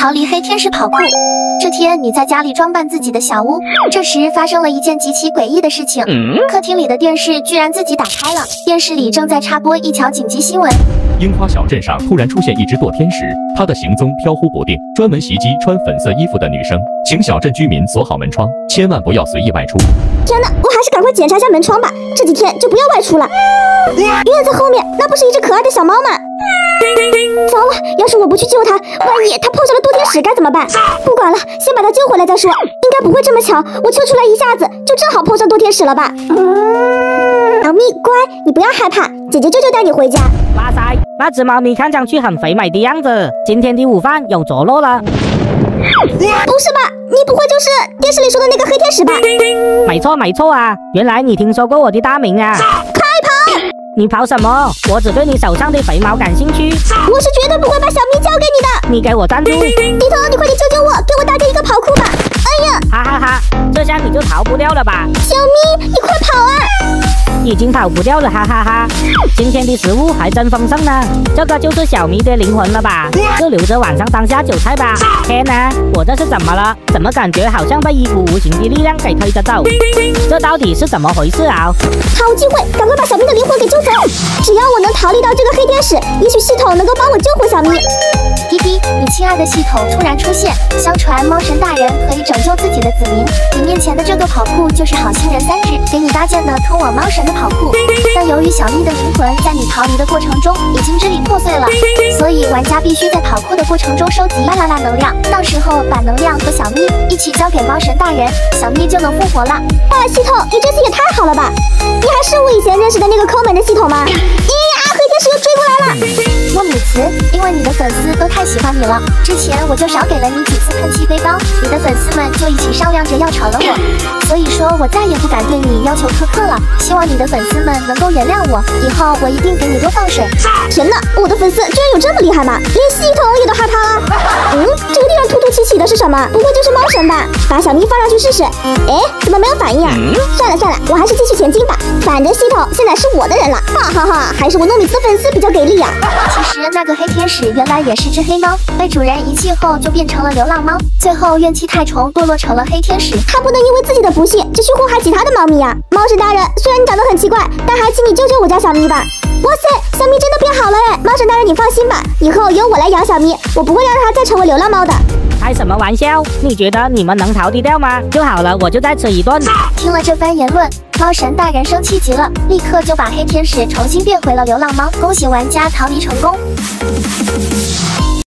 逃离黑天使跑酷。这天，你在家里装扮自己的小屋，这时发生了一件极其诡异的事情。客厅里的电视居然自己打开了，电视里正在插播一条紧急新闻。 樱花小镇上突然出现一只堕天使，它的行踪飘忽不定，专门袭击穿粉色衣服的女生。请小镇居民锁好门窗，千万不要随意外出。 天哪，我还是赶快检查一下门窗吧，这几天就不要外出了。院子后面那不是一只可爱的小猫吗？糟了，要是我不去救它，万一它碰上了堕天使该怎么办？不管了，先把它救回来再说。应该不会这么巧，我救出来一下子就正好碰上堕天使了吧？小咪乖，你不要害怕，姐姐就带你回家。 哇塞，那只猫咪看上去很肥美的样子，今天的午饭有着落了。 不是吧？你不会就是电视里说的那个黑天使吧？ 没错啊，原来你听说过我的大名啊！ 快跑！ 你跑什么？我只对你手上的肥毛感兴趣。 我是绝对不会把小咪交给你的。 你给我站住！ 低头，你快点救救我，给我搭建一个跑酷吧！哎呀， 哈哈哈，这下你就逃不掉了吧？ 小咪，你快跑啊！ 已经跑不掉了，哈哈哈！今天的食物还真丰盛呢，这个就是小咪的灵魂了吧？就留着晚上当下酒菜吧。天哪，我这是怎么了？怎么感觉好像被一股无形的力量给推着走？这到底是怎么回事啊？ 好机会，赶快把小咪的灵魂给救走！只要我能逃离到这个黑天使，也许系统能够帮我救回小咪。 滴滴，你亲爱的系统突然出现，相传猫神大人可以拯救自己的子民，你面前的这个跑酷就是好心人3只给你搭建的通往猫神的跑酷。但由于小咪的灵魂在你逃离的过程中已经支离破碎了，所以玩家必须在跑酷的过程中收集啦啦啦能量，到时候把能量和小咪一起交给猫神大人，小咪就能复活了。 哇，系统，你这次也太好了吧！你还是我以前认识的那个抠门的系统吗？呀，黑天使又追过来了！ 莫米茨，因为你的粉丝都太喜欢你了，之前我就少给了你几次喷气背包，你的粉丝们就一起商量着要炒了我，所以说我再也不敢对你要求苛刻了，希望你的粉丝们能够原谅我，以后我一定给你多放水。 天哪，我的粉丝居然有这么厉害吗？连系统也都害怕了。这个地方突突起起的是什么？不会就是猫神吧？把小咪放上去试试。哎，怎么没有反应啊？算了，我还是继续前进吧，反正系统现在是我的人了。哈哈哈，还是我糯米兹的粉丝比较给力啊。 其实那个黑天使原来也是只黑猫，被主人遗弃后就变成了流浪猫，最后怨气太重，堕落成了黑天使。 他不能因为自己的不幸就去祸害其他的猫咪啊！猫神大人，虽然你长得很奇怪，但还请你救救我家小咪吧。哇塞，小咪真的变好了哎！猫神大人，你放心吧，以后由我来养小咪，我不会让它再成为流浪猫的。 开什么玩笑？你觉得你们能逃得掉吗？就好了，我就再吃一顿。 听了这番言论，猫神大人生气极了，立刻就把黑天使重新变回了流浪猫。恭喜玩家逃离成功。